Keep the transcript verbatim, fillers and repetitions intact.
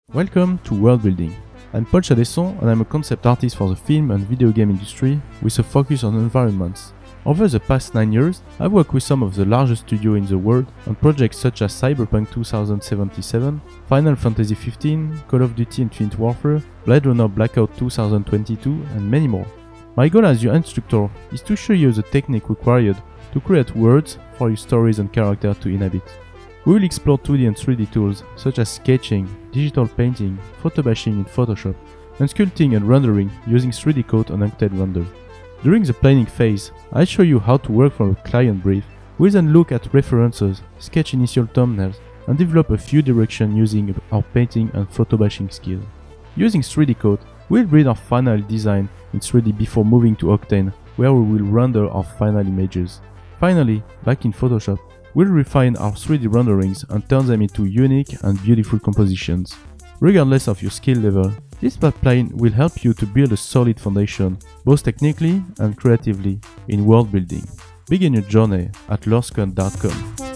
Welcome to World Building. I'm Paul Chadesson and I'm a concept artist for the film and video game industry with a focus on environments. Over the past nine years, I've worked with some of the largest studios in the world on projects such as Cyberpunk twenty seventy-seven, Final Fantasy fifteen, Call of Duty Infinite Warfare, Blade Runner Blackout twenty twenty-two and many more. My goal as your instructor is to show you the technique required to create worlds for your stories and characters to inhabit. We will explore two D and three D tools such as sketching, digital painting, photobashing in Photoshop, and sculpting and rendering using three D Coat and Octane Render. During the planning phase, I show you how to work from a client brief. We then look at references, sketch initial thumbnails, and develop a few directions using our painting and photobashing skills. Using three D Coat, we'll build our final design in three D before moving to Octane, where we will render our final images. Finally, back in Photoshop, we'll refine our three D renderings and turn them into unique and beautiful compositions. Regardless of your skill level, this pipeline will help you to build a solid foundation, both technically and creatively, in world building. Begin your journey at lorscon dot com.